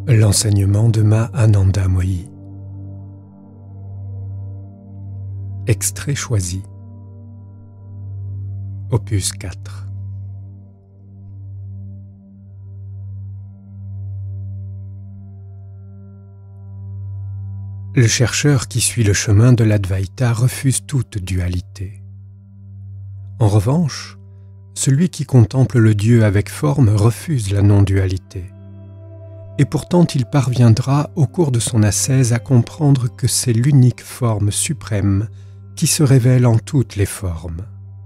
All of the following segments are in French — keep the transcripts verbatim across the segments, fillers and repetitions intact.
L'enseignement de Mahananda Moyi. Extrait choisi. Opus quatre. Le chercheur qui suit le chemin de l'Advaita refuse toute dualité. En revanche, celui qui contemple le Dieu avec forme refuse la non-dualité. Et pourtant il parviendra au cours de son ascèse à comprendre que c'est l'unique forme suprême qui se révèle en toutes les formes.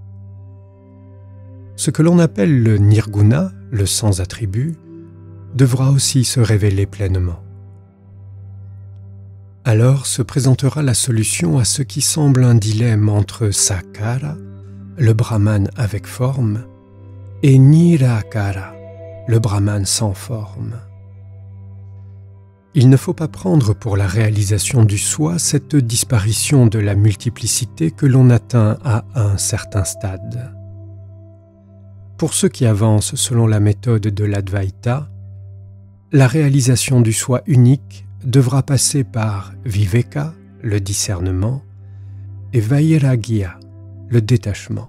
Ce que l'on appelle le nirguna, le sans attribut, devra aussi se révéler pleinement. Alors se présentera la solution à ce qui semble un dilemme entre Sakara, le Brahman avec forme, et Nirakara, le Brahman sans forme. Il ne faut pas prendre pour la réalisation du soi cette disparition de la multiplicité que l'on atteint à un certain stade. Pour ceux qui avancent selon la méthode de l'Advaita, la réalisation du soi unique devra passer par Viveka, le discernement, et Vairagya, le détachement.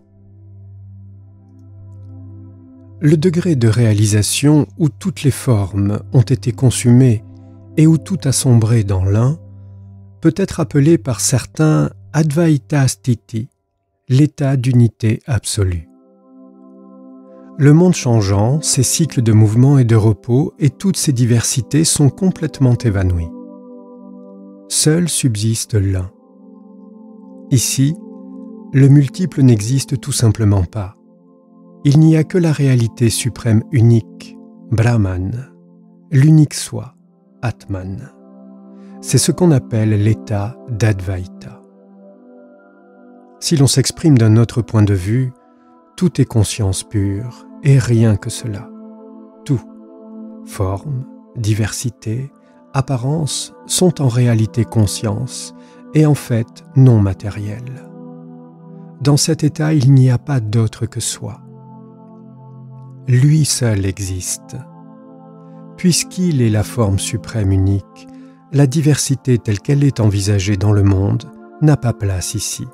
Le degré de réalisation où toutes les formes ont été consumées et où tout a sombré dans l'un, peut être appelé par certains Advaita Sthiti, l'état d'unité absolue. Le monde changeant, ses cycles de mouvement et de repos et toutes ses diversités sont complètement évanouies. Seul subsiste l'un. Ici, le multiple n'existe tout simplement pas. Il n'y a que la réalité suprême unique, Brahman, l'unique soi, Atman. C'est ce qu'on appelle l'état d'Advaita. Si l'on s'exprime d'un autre point de vue, tout est conscience pure et rien que cela. Tout, forme, diversité, apparence sont en réalité conscience et en fait non matériel. Dans cet état, il n'y a pas d'autre que soi. Lui seul existe. Puisqu'il est la forme suprême unique, la diversité telle qu'elle est envisagée dans le monde n'a pas place ici.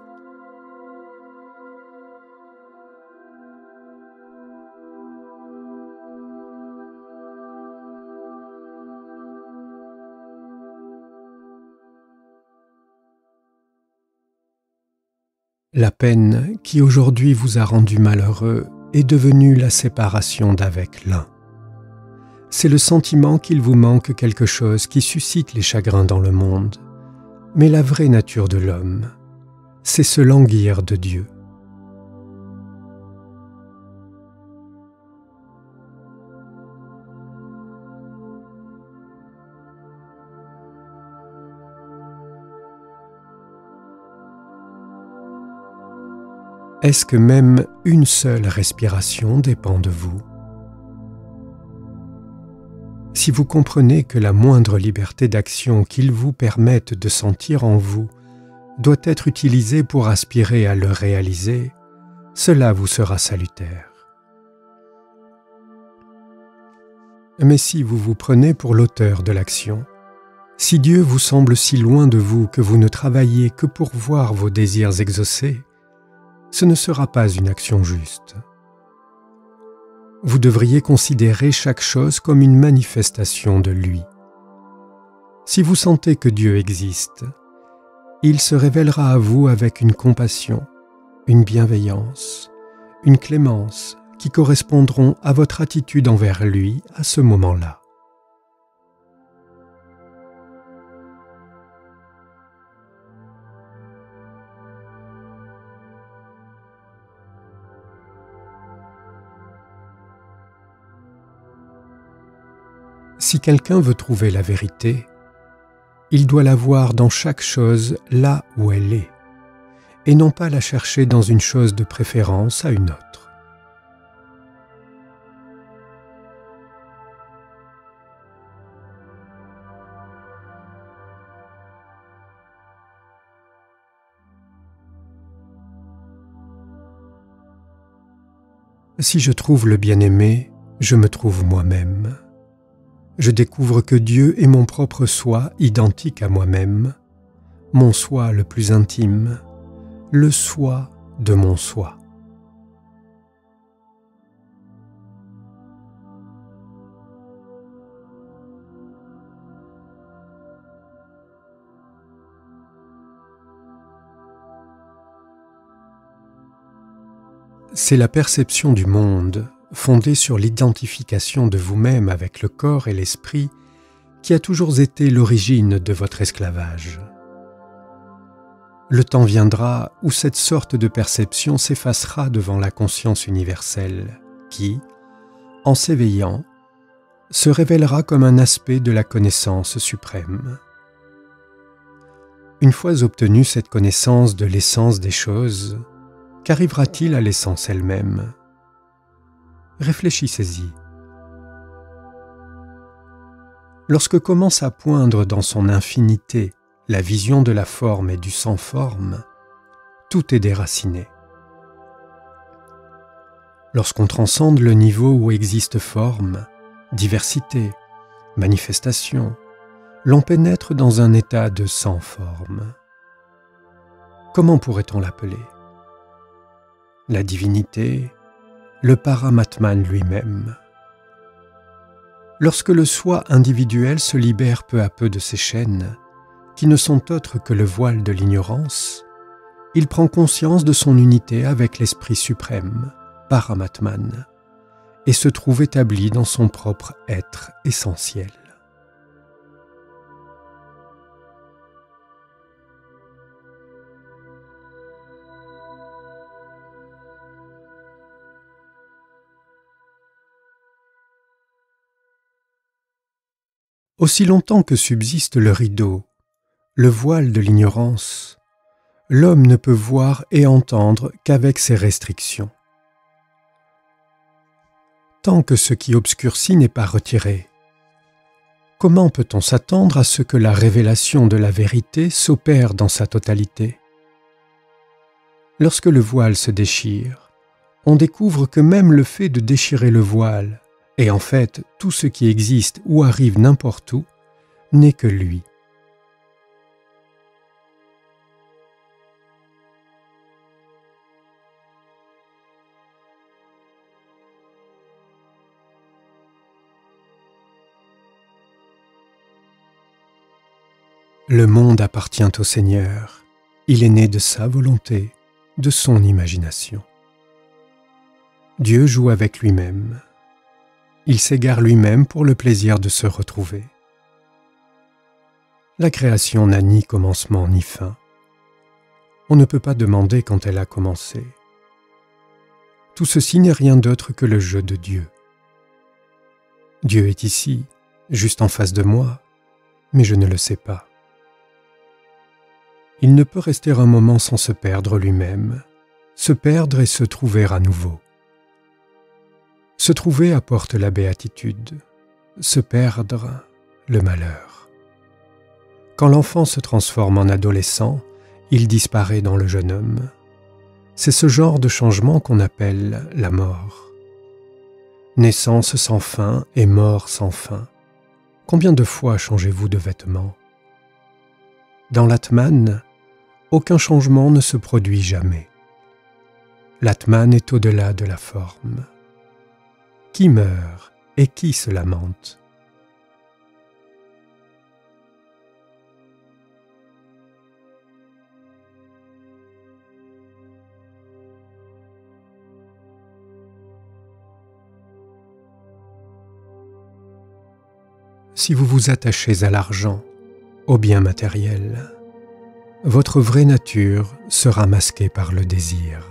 La peine qui aujourd'hui vous a rendu malheureux est devenue la séparation d'avec l'un. C'est le sentiment qu'il vous manque quelque chose qui suscite les chagrins dans le monde. Mais la vraie nature de l'homme, c'est se languir de Dieu. Est-ce que même une seule respiration dépend de vous ? Si vous comprenez que la moindre liberté d'action qu'il vous permette de sentir en vous doit être utilisée pour aspirer à le réaliser, cela vous sera salutaire. Mais si vous vous prenez pour l'auteur de l'action, si Dieu vous semble si loin de vous que vous ne travaillez que pour voir vos désirs exaucés, ce ne sera pas une action juste. Vous devriez considérer chaque chose comme une manifestation de lui. Si vous sentez que Dieu existe, il se révélera à vous avec une compassion, une bienveillance, une clémence qui correspondront à votre attitude envers lui à ce moment-là. Si quelqu'un veut trouver la vérité, il doit la voir dans chaque chose là où elle est, et non pas la chercher dans une chose de préférence à une autre. Si je trouve le bien-aimé, je me trouve moi-même. Je découvre que Dieu est mon propre soi identique à moi-même, mon soi le plus intime, le soi de mon soi. C'est la perception du monde, fondée sur l'identification de vous-même avec le corps et l'esprit, qui a toujours été l'origine de votre esclavage. Le temps viendra où cette sorte de perception s'effacera devant la conscience universelle, qui, en s'éveillant, se révélera comme un aspect de la connaissance suprême. Une fois obtenue cette connaissance de l'essence des choses, qu'arrivera-t-il à l'essence elle-même ? Réfléchissez-y. Lorsque commence à poindre dans son infinité la vision de la forme et du sans-forme, tout est déraciné. Lorsqu'on transcende le niveau où existe forme, diversité, manifestation, l'on pénètre dans un état de sans-forme. Comment pourrait-on l'appeler ? La divinité, le Paramatman lui-même. Lorsque le soi individuel se libère peu à peu de ses chaînes, qui ne sont autres que le voile de l'ignorance, il prend conscience de son unité avec l'Esprit suprême, Paramatman, et se trouve établi dans son propre être essentiel. Aussi longtemps que subsiste le rideau, le voile de l'ignorance, l'homme ne peut voir et entendre qu'avec ses restrictions. Tant que ce qui obscurcit n'est pas retiré, comment peut-on s'attendre à ce que la révélation de la vérité s'opère dans sa totalité ? Lorsque le voile se déchire, on découvre que même le fait de déchirer le voile, et en fait tout ce qui existe ou arrive n'importe où, n'est que lui. Le monde appartient au Seigneur, il est né de sa volonté, de son imagination. Dieu joue avec lui-même. Il s'égare lui-même pour le plaisir de se retrouver. La création n'a ni commencement ni fin. On ne peut pas demander quand elle a commencé. Tout ceci n'est rien d'autre que le jeu de Dieu. Dieu est ici, juste en face de moi, mais je ne le sais pas. Il ne peut rester un moment sans se perdre lui-même, se perdre et se trouver à nouveau. Se trouver apporte la béatitude, se perdre, le malheur. Quand l'enfant se transforme en adolescent, il disparaît dans le jeune homme. C'est ce genre de changement qu'on appelle la mort. Naissance sans fin et mort sans fin. Combien de fois changez-vous de vêtements ? Dans l'Atman, aucun changement ne se produit jamais. L'Atman est au-delà de la forme. Qui meurt et qui se lamente ? Si vous vous attachez à l'argent, au bien matériel, votre vraie nature sera masquée par le désir.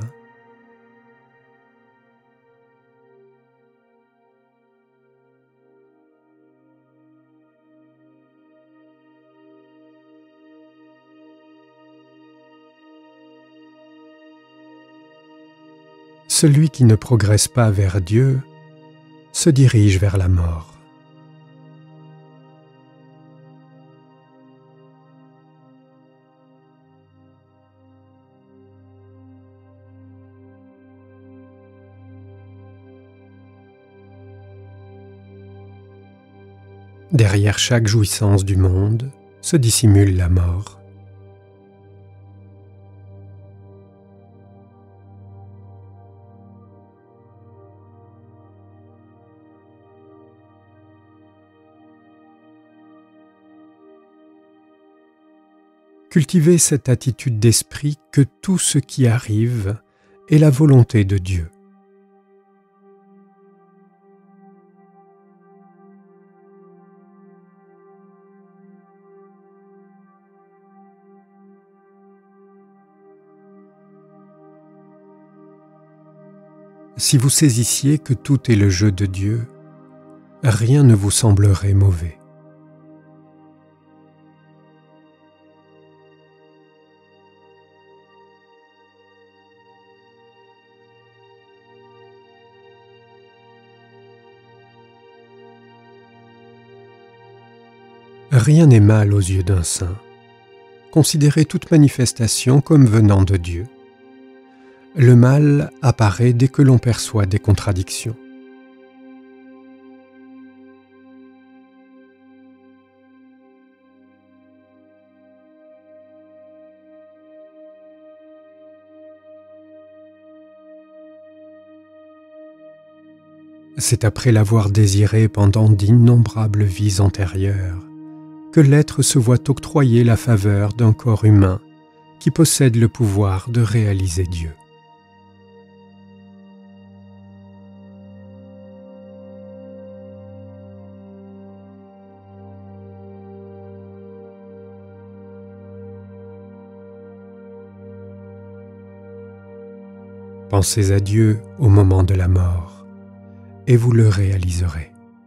Celui qui ne progresse pas vers Dieu se dirige vers la mort. Derrière chaque jouissance du monde se dissimule la mort. Cultivez cette attitude d'esprit que tout ce qui arrive est la volonté de Dieu. Si vous saisissiez que tout est le jeu de Dieu, rien ne vous semblerait mauvais. Rien n'est mal aux yeux d'un saint. Considérez toute manifestation comme venant de Dieu. Le mal apparaît dès que l'on perçoit des contradictions. C'est après l'avoir désiré pendant d'innombrables vies antérieures que l'être se voit octroyer la faveur d'un corps humain qui possède le pouvoir de réaliser Dieu. Pensez à Dieu au moment de la mort, et vous le réaliserez.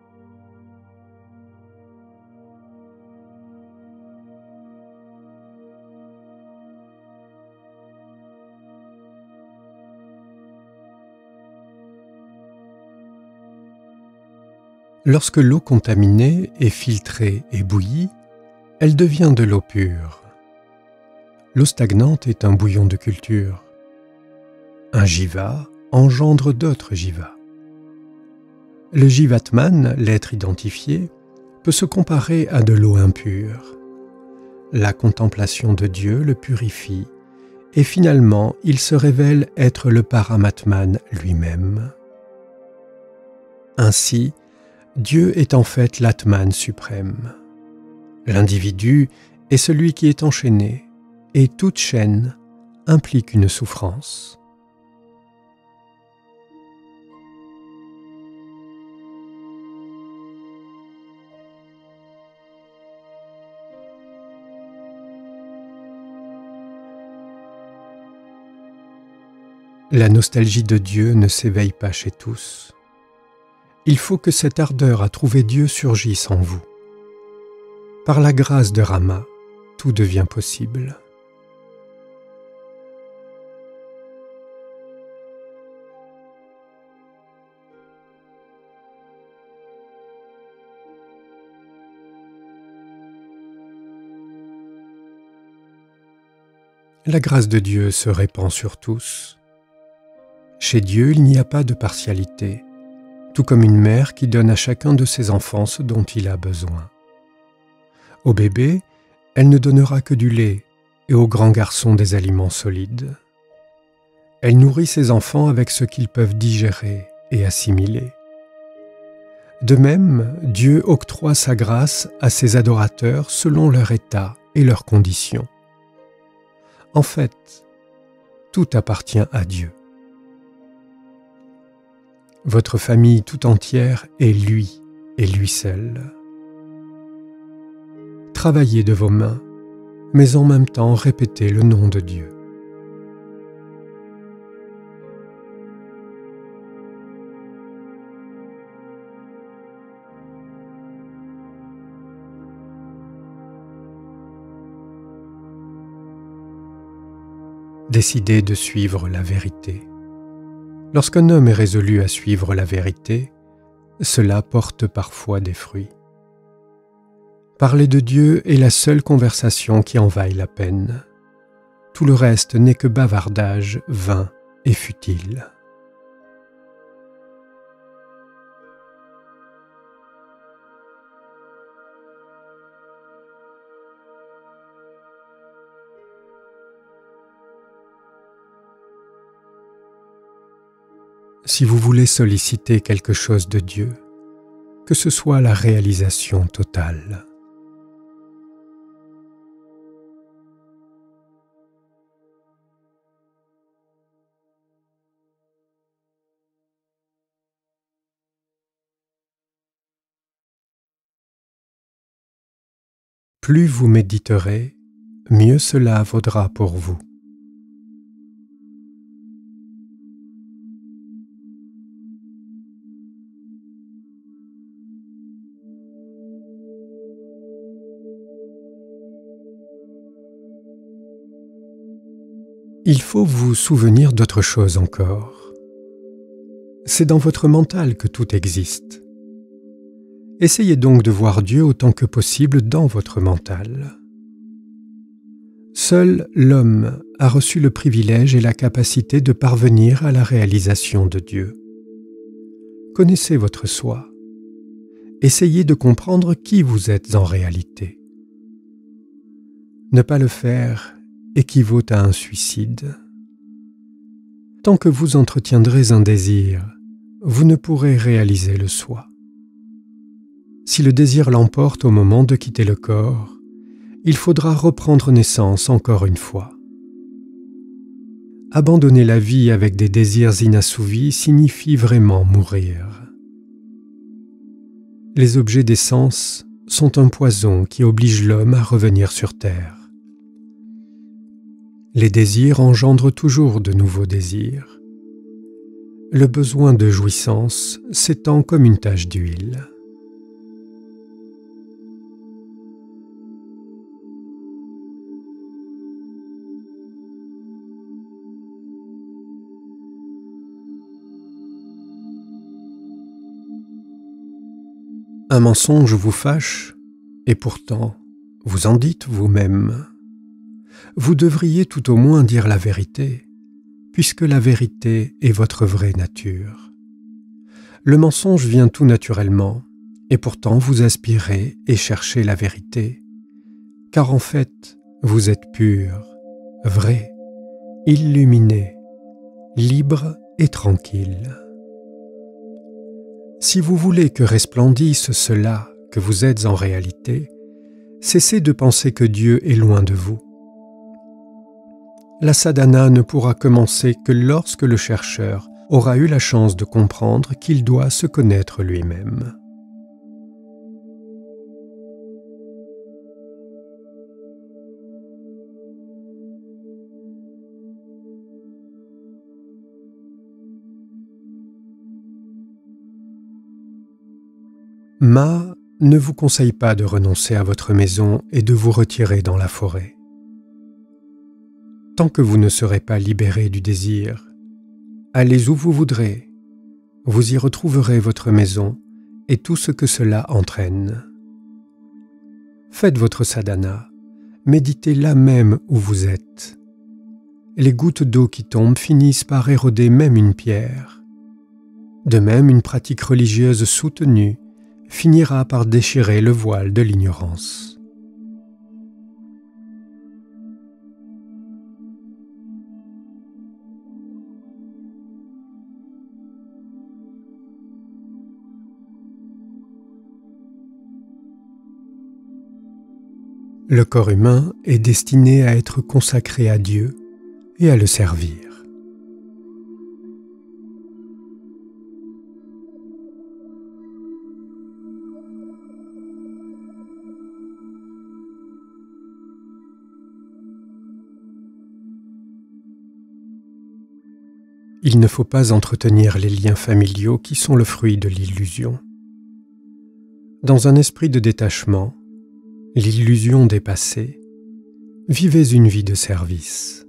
Lorsque l'eau contaminée est filtrée et bouillie, elle devient de l'eau pure. L'eau stagnante est un bouillon de culture. Un jiva engendre d'autres jivas. Le jivatman, l'être identifié, peut se comparer à de l'eau impure. La contemplation de Dieu le purifie et finalement il se révèle être le paramatman lui-même. Ainsi, Dieu est en fait l'Atman suprême. L'individu est celui qui est enchaîné, et toute chaîne implique une souffrance. La nostalgie de Dieu ne s'éveille pas chez tous. Il faut que cette ardeur à trouver Dieu surgisse en vous. Par la grâce de Rama, tout devient possible. La grâce de Dieu se répand sur tous. Chez Dieu, il n'y a pas de partialité, tout comme une mère qui donne à chacun de ses enfants ce dont il a besoin. Au bébé, elle ne donnera que du lait et au grand garçon des aliments solides. Elle nourrit ses enfants avec ce qu'ils peuvent digérer et assimiler. De même, Dieu octroie sa grâce à ses adorateurs selon leur état et leurs conditions. En fait, tout appartient à Dieu. Votre famille tout entière est lui et lui seul. Travaillez de vos mains, mais en même temps répétez le nom de Dieu. Décidez de suivre la vérité. Lorsqu'un homme est résolu à suivre la vérité, cela porte parfois des fruits. Parler de Dieu est la seule conversation qui en vaille la peine. Tout le reste n'est que bavardage vain et futile. Si vous voulez solliciter quelque chose de Dieu, que ce soit la réalisation totale. Plus vous méditerez, mieux cela vaudra pour vous. Il faut vous souvenir d'autre chose encore. C'est dans votre mental que tout existe. Essayez donc de voir Dieu autant que possible dans votre mental. Seul l'homme a reçu le privilège et la capacité de parvenir à la réalisation de Dieu. Connaissez votre soi. Essayez de comprendre qui vous êtes en réalité. Ne pas le faire équivaut à un suicide. Tant que vous entretiendrez un désir, vous ne pourrez réaliser le soi. Si le désir l'emporte au moment de quitter le corps, il faudra reprendre naissance encore une fois. Abandonner la vie avec des désirs inassouvis signifie vraiment mourir. Les objets des sens sont un poison qui oblige l'homme à revenir sur terre. Les désirs engendrent toujours de nouveaux désirs. Le besoin de jouissance s'étend comme une tache d'huile. Un mensonge vous fâche, et pourtant, vous en dites vous-même. Vous devriez tout au moins dire la vérité, puisque la vérité est votre vraie nature. Le mensonge vient tout naturellement, et pourtant vous aspirez et cherchez la vérité, car en fait, vous êtes pur, vrai, illuminé, libre et tranquille. Si vous voulez que resplendisse cela que vous êtes en réalité, cessez de penser que Dieu est loin de vous. La sadhana ne pourra commencer que lorsque le chercheur aura eu la chance de comprendre qu'il doit se connaître lui-même. Ma ne vous conseille pas de renoncer à votre maison et de vous retirer dans la forêt. Tant que vous ne serez pas libéré du désir, allez où vous voudrez, vous y retrouverez votre maison et tout ce que cela entraîne. Faites votre sadhana, méditez là même où vous êtes. Les gouttes d'eau qui tombent finissent par éroder même une pierre. De même, une pratique religieuse soutenue finira par déchirer le voile de l'ignorance. Le corps humain est destiné à être consacré à Dieu et à le servir. Il ne faut pas entretenir les liens familiaux qui sont le fruit de l'illusion. Dans un esprit de détachement, l'illusion dépassée, vivez une vie de service.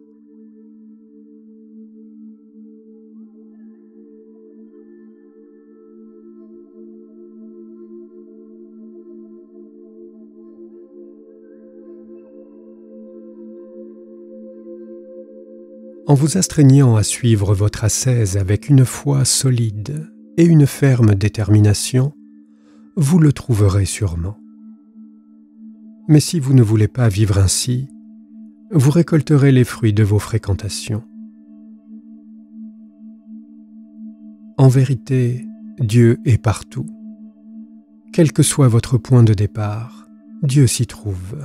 En vous astreignant à suivre votre ascèse avec une foi solide et une ferme détermination, vous le trouverez sûrement. Mais si vous ne voulez pas vivre ainsi, vous récolterez les fruits de vos fréquentations. En vérité, Dieu est partout. Quel que soit votre point de départ, Dieu s'y trouve.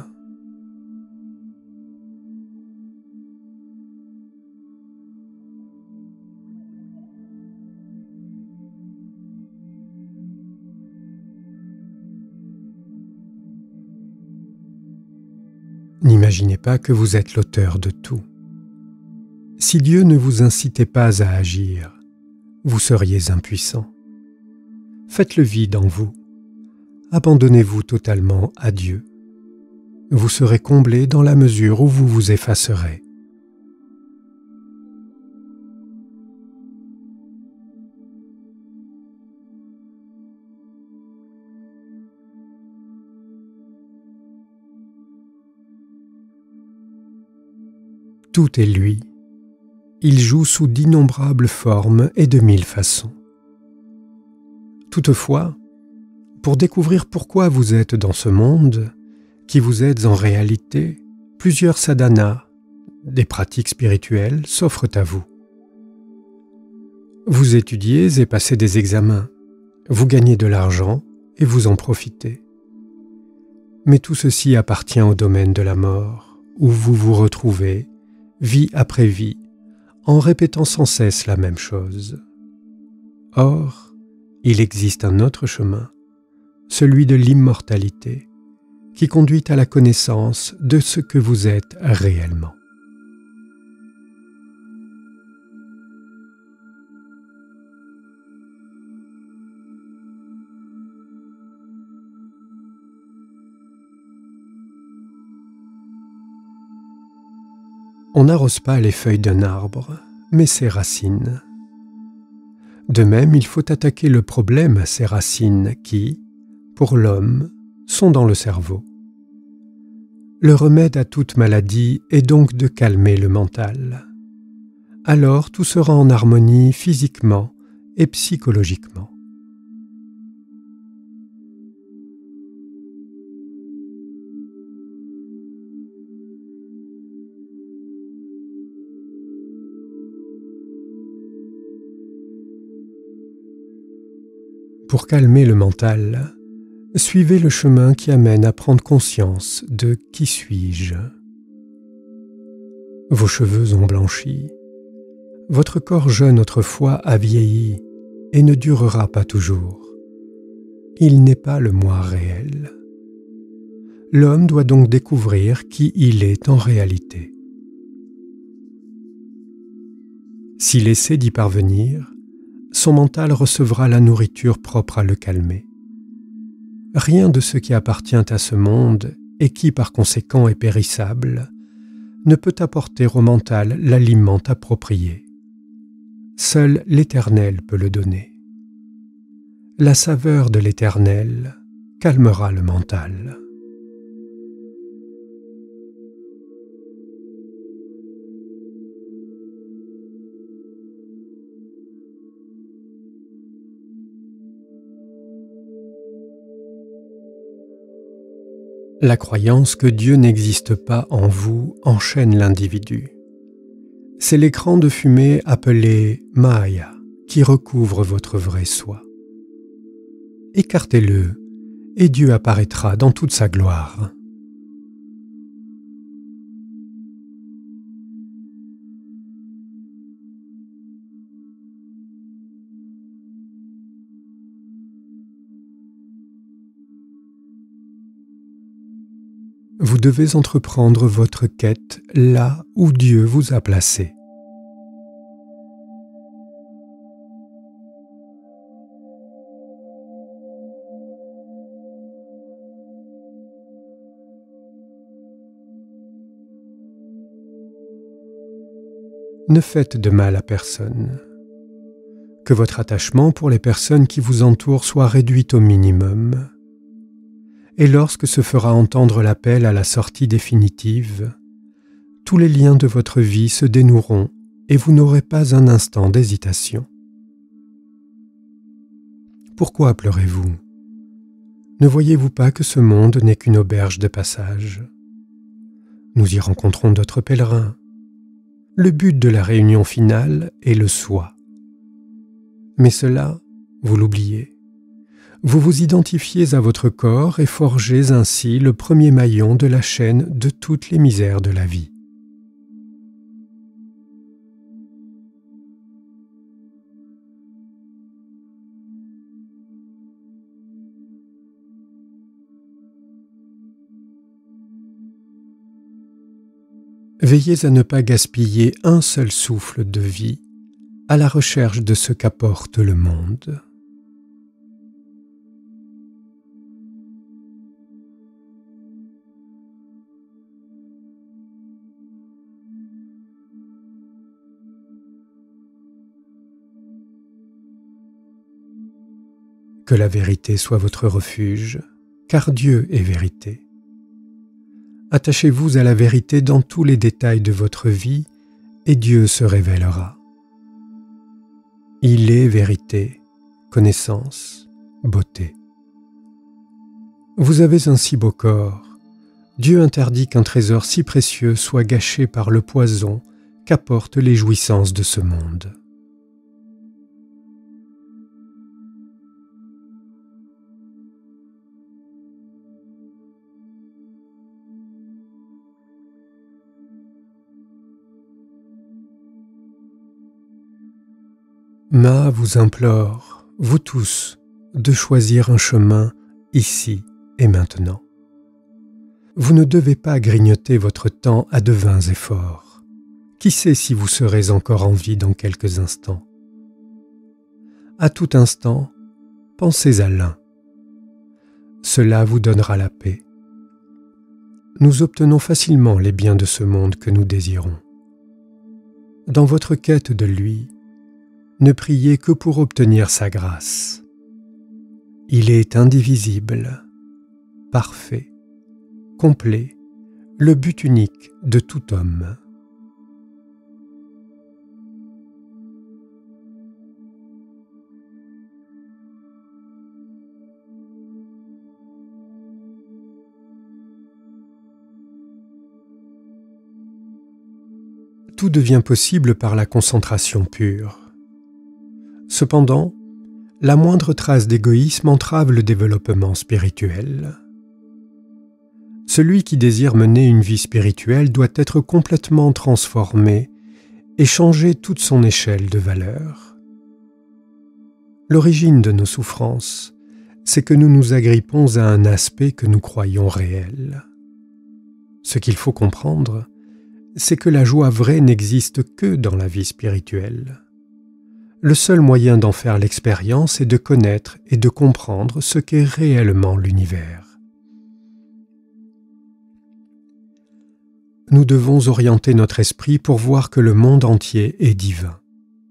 N'imaginez pas que vous êtes l'auteur de tout. Si Dieu ne vous incitait pas à agir, vous seriez impuissant. Faites le vide en vous. Abandonnez-vous totalement à Dieu. Vous serez comblé dans la mesure où vous vous effacerez. Tout est lui. Il joue sous d'innombrables formes et de mille façons. Toutefois, pour découvrir pourquoi vous êtes dans ce monde, qui vous êtes en réalité, plusieurs sadhanas, des pratiques spirituelles, s'offrent à vous. Vous étudiez et passez des examens, vous gagnez de l'argent et vous en profitez. Mais tout ceci appartient au domaine de la mort, où vous vous retrouvez, vie après vie, en répétant sans cesse la même chose. Or, il existe un autre chemin, celui de l'immortalité, qui conduit à la connaissance de ce que vous êtes réellement. On n'arrose pas les feuilles d'un arbre, mais ses racines. De même, il faut attaquer le problème à ses racines qui, pour l'homme, sont dans le cerveau. Le remède à toute maladie est donc de calmer le mental. Alors tout sera en harmonie physiquement et psychologiquement. Pour calmer le mental, suivez le chemin qui amène à prendre conscience de « qui suis-je ». Vos cheveux ont blanchi, votre corps jeune autrefois a vieilli et ne durera pas toujours. Il n'est pas le moi réel. L'homme doit donc découvrir qui il est en réalité. S'il essaie d'y parvenir, son mental recevra la nourriture propre à le calmer. Rien de ce qui appartient à ce monde et qui par conséquent est périssable ne peut apporter au mental l'aliment approprié. Seul l'Éternel peut le donner. La saveur de l'Éternel calmera le mental. La croyance que Dieu n'existe pas en vous enchaîne l'individu. C'est l'écran de fumée appelé Maya qui recouvre votre vrai soi. Écartez-le et Dieu apparaîtra dans toute sa gloire. Vous devez entreprendre votre quête là où Dieu vous a placé. Ne faites de mal à personne. Que votre attachement pour les personnes qui vous entourent soit réduit au minimum. Et lorsque se fera entendre l'appel à la sortie définitive, tous les liens de votre vie se dénoueront et vous n'aurez pas un instant d'hésitation. Pourquoi pleurez-vous ? Ne voyez-vous pas que ce monde n'est qu'une auberge de passage ? Nous y rencontrons d'autres pèlerins. Le but de la réunion finale est le soi. Mais cela, vous l'oubliez. Vous vous identifiez à votre corps et forgez ainsi le premier maillon de la chaîne de toutes les misères de la vie. Veillez à ne pas gaspiller un seul souffle de vie à la recherche de ce qu'apporte le monde. Que la vérité soit votre refuge, car Dieu est vérité. Attachez-vous à la vérité dans tous les détails de votre vie et Dieu se révélera. Il est vérité, connaissance, beauté. Vous avez un si beau corps. Dieu interdit qu'un trésor si précieux soit gâché par le poison qu'apportent les jouissances de ce monde. Ma vous implore, vous tous, de choisir un chemin ici et maintenant. Vous ne devez pas grignoter votre temps à de vains efforts. Qui sait si vous serez encore en vie dans quelques instants? À tout instant, pensez à l'un. Cela vous donnera la paix. Nous obtenons facilement les biens de ce monde que nous désirons. Dans votre quête de lui, ne priez que pour obtenir sa grâce. Il est indivisible, parfait, complet, le but unique de tout homme. Tout devient possible par la concentration pure. Cependant, la moindre trace d'égoïsme entrave le développement spirituel. Celui qui désire mener une vie spirituelle doit être complètement transformé et changer toute son échelle de valeur. L'origine de nos souffrances, c'est que nous nous agrippons à un aspect que nous croyons réel. Ce qu'il faut comprendre, c'est que la joie vraie n'existe que dans la vie spirituelle. Le seul moyen d'en faire l'expérience est de connaître et de comprendre ce qu'est réellement l'univers. Nous devons orienter notre esprit pour voir que le monde entier est divin.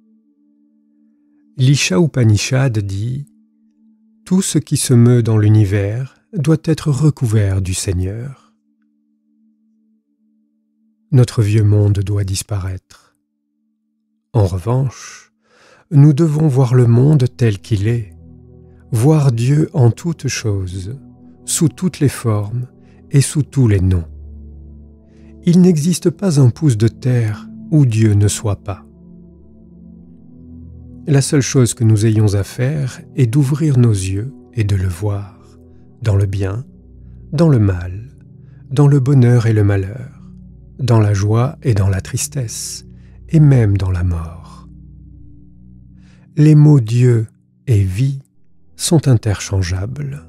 L'Isha Upanishad dit « Tout ce qui se meut dans l'univers doit être recouvert du Seigneur. » Notre vieux monde doit disparaître. En revanche, nous devons voir le monde tel qu'il est, voir Dieu en toutes choses, sous toutes les formes et sous tous les noms. Il n'existe pas un pouce de terre où Dieu ne soit pas. La seule chose que nous ayons à faire est d'ouvrir nos yeux et de le voir, dans le bien, dans le mal, dans le bonheur et le malheur, dans la joie et dans la tristesse, et même dans la mort. Les mots Dieu et vie sont interchangeables.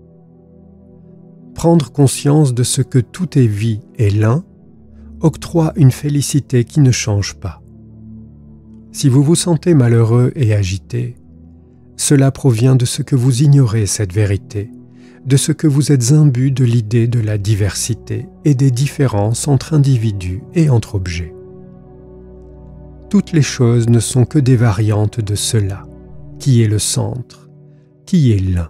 Prendre conscience de ce que tout est vie et l'un octroie une félicité qui ne change pas. Si vous vous sentez malheureux et agité, cela provient de ce que vous ignorez cette vérité, de ce que vous êtes imbu de l'idée de la diversité et des différences entre individus et entre objets. Toutes les choses ne sont que des variantes de cela, qui est le centre, qui est l'un.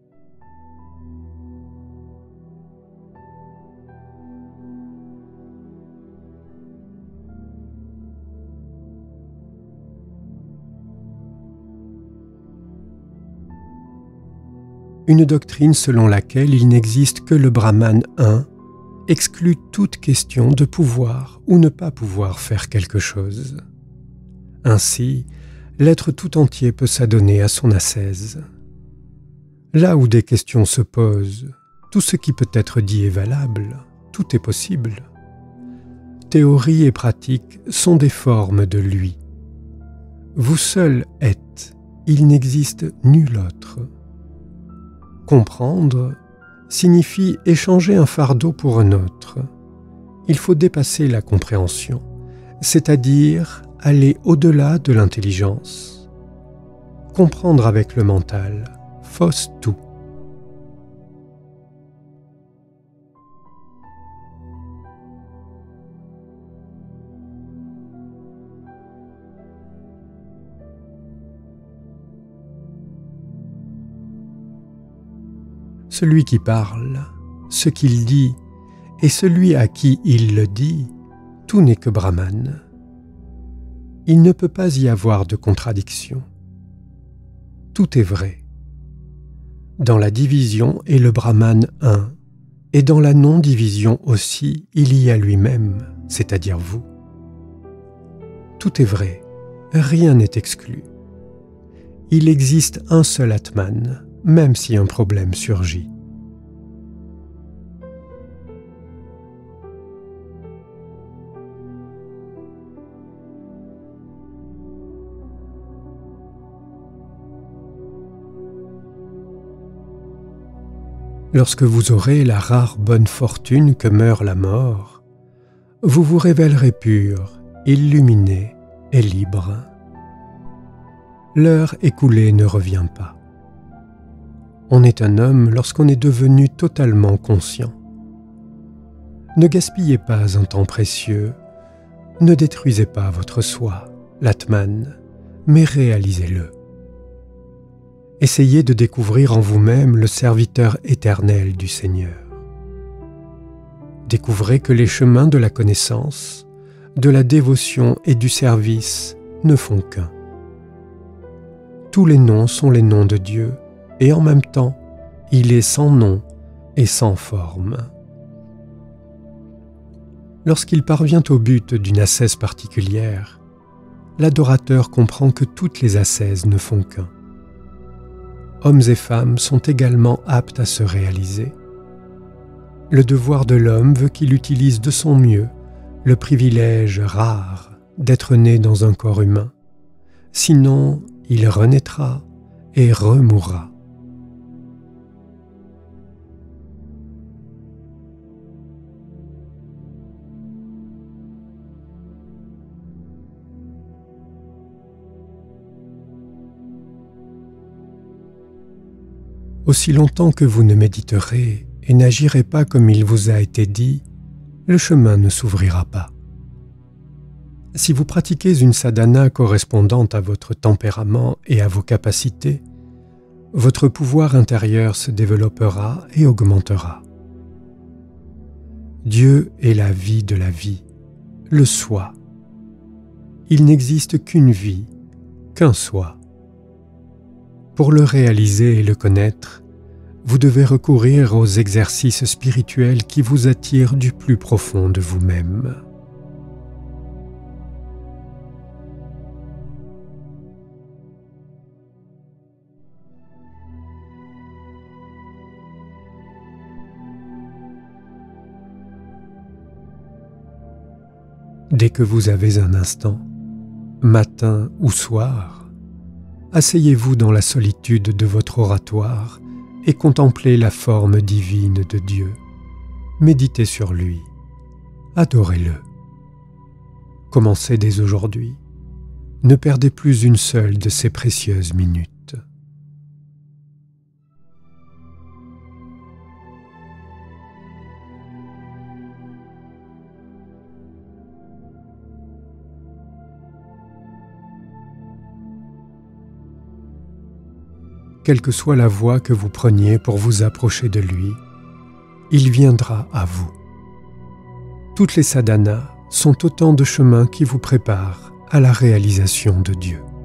Une doctrine selon laquelle il n'existe que le Brahman un exclut toute question de pouvoir ou ne pas pouvoir faire quelque chose. Ainsi, l'être tout entier peut s'adonner à son ascèse. Là où des questions se posent, tout ce qui peut être dit est valable, tout est possible. Théorie et pratique sont des formes de lui. Vous seul êtes, il n'existe nul autre. Comprendre signifie échanger un fardeau pour un autre. Il faut dépasser la compréhension, c'est-à-dire aller au-delà de l'intelligence. Comprendre avec le mental fausse tout. Celui qui parle, ce qu'il dit, et celui à qui il le dit, tout n'est que Brahman. Il ne peut pas y avoir de contradiction. Tout est vrai. Dans la division est le Brahman un, et dans la non-division aussi, il y a lui-même, c'est-à-dire vous. Tout est vrai, rien n'est exclu. Il existe un seul Atman, même si un problème surgit. Lorsque vous aurez la rare bonne fortune que meurt la mort, vous vous révélerez pur, illuminé et libre. L'heure écoulée ne revient pas. On est un homme lorsqu'on est devenu totalement conscient. Ne gaspillez pas un temps précieux, ne détruisez pas votre soi, l'Atman, mais réalisez-le. Essayez de découvrir en vous-même le serviteur éternel du Seigneur. Découvrez que les chemins de la connaissance, de la dévotion et du service ne font qu'un. Tous les noms sont les noms de Dieu, et en même temps, il est sans nom et sans forme. Lorsqu'il parvient au but d'une ascèse particulière, l'adorateur comprend que toutes les ascèses ne font qu'un. Hommes et femmes sont également aptes à se réaliser. Le devoir de l'homme veut qu'il utilise de son mieux le privilège rare d'être né dans un corps humain. Sinon, il renaîtra et remourra. Aussi longtemps que vous ne méditerez et n'agirez pas comme il vous a été dit, le chemin ne s'ouvrira pas. Si vous pratiquez une sadhana correspondante à votre tempérament et à vos capacités, votre pouvoir intérieur se développera et augmentera. Dieu est la vie de la vie, le soi. Il n'existe qu'une vie, qu'un soi. Pour le réaliser et le connaître, vous devez recourir aux exercices spirituels qui vous attirent du plus profond de vous-même. Dès que vous avez un instant, matin ou soir, asseyez-vous dans la solitude de votre oratoire et contemplez la forme divine de Dieu. Méditez sur lui, adorez-le. Commencez dès aujourd'hui. Ne perdez plus une seule de ces précieuses minutes. Quelle que soit la voie que vous preniez pour vous approcher de lui, il viendra à vous. Toutes les sadhanas sont autant de chemins qui vous préparent à la réalisation de Dieu.